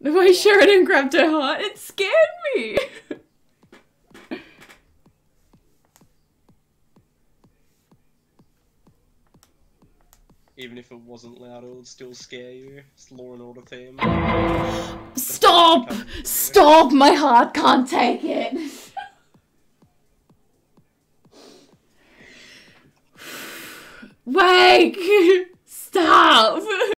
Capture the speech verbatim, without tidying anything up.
Why Sheridan grabbed her heart? It scared me! Even if it wasn't loud, it would still scare you. It's Law and Order theme. Stop! Stop! My heart can't take it! Wake! Stop!